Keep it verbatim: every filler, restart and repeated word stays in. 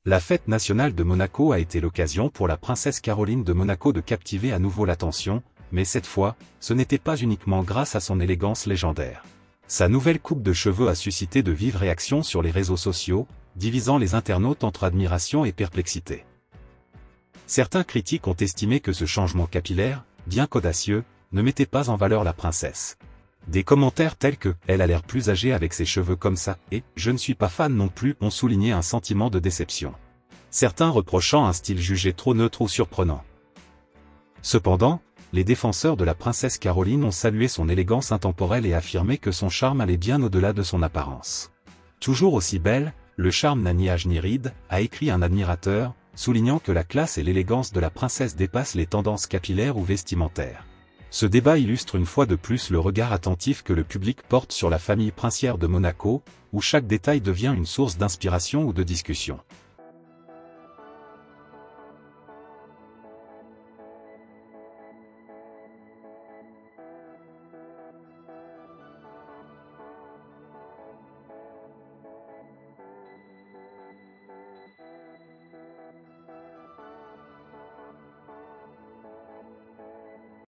La fête nationale de Monaco a été l'occasion pour la princesse Caroline de Monaco de captiver à nouveau l'attention, mais cette fois, ce n'était pas uniquement grâce à son élégance légendaire. Sa nouvelle coupe de cheveux a suscité de vives réactions sur les réseaux sociaux, divisant les internautes entre admiration et perplexité. Certains critiques ont estimé que ce changement capillaire, bien qu'audacieux, ne mettait pas en valeur la princesse. Des commentaires tels que « elle a l'air plus âgée avec ses cheveux comme ça » et « je ne suis pas fan non plus » ont souligné un sentiment de déception. Certains reprochant un style jugé trop neutre ou surprenant. Cependant, les défenseurs de la princesse Caroline ont salué son élégance intemporelle et affirmé que son charme allait bien au-delà de son apparence. Toujours aussi belle, le charme n'a ni âge ni ride, a écrit un admirateur, soulignant que la classe et l'élégance de la princesse dépassent les tendances capillaires ou vestimentaires. Ce débat illustre une fois de plus le regard attentif que le public porte sur la famille princière de Monaco, où chaque détail devient une source d'inspiration ou de discussion.